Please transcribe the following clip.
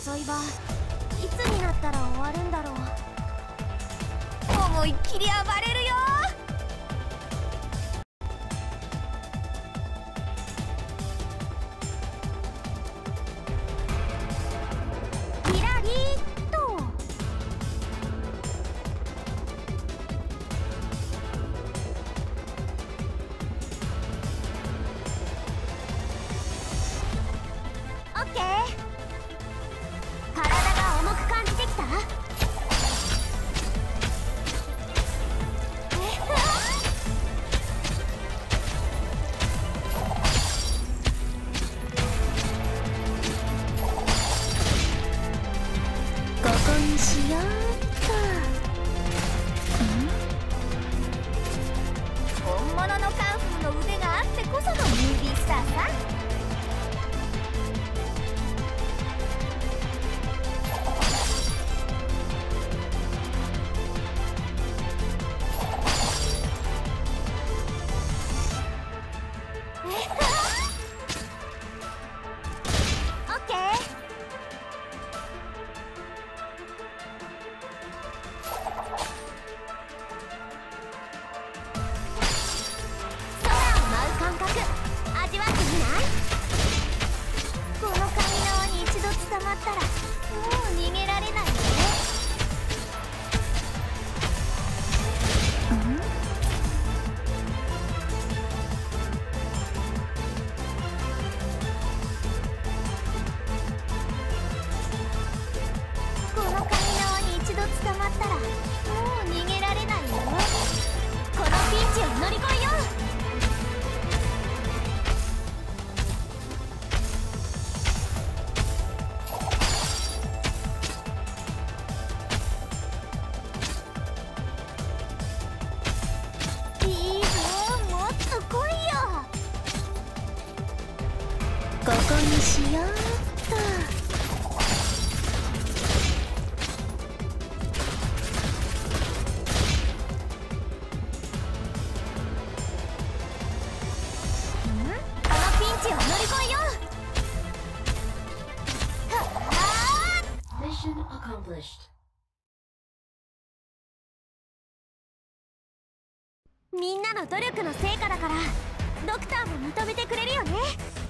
争いはいつになったら終わるんだろう。思いっきり暴れるよ。キラリーっと。オッケー。体が重く感じてきた？ここにしようっと。本物のカンフーの腕があってこそのムービースターさ。オッケー。空を舞う感覚味わってみない？この髪の輪に一度捕まったらもう逃げられないよね。この髪の輪に一度捕まったらもう逃げられないよ。このピンチを乗り越えよう。いいぞ、もっと来いよ。ここにしようっと。このピンチを乗り越えよう。はっ Mission accomplished. みんなの努力の成果だからドクターも認めてくれるよね。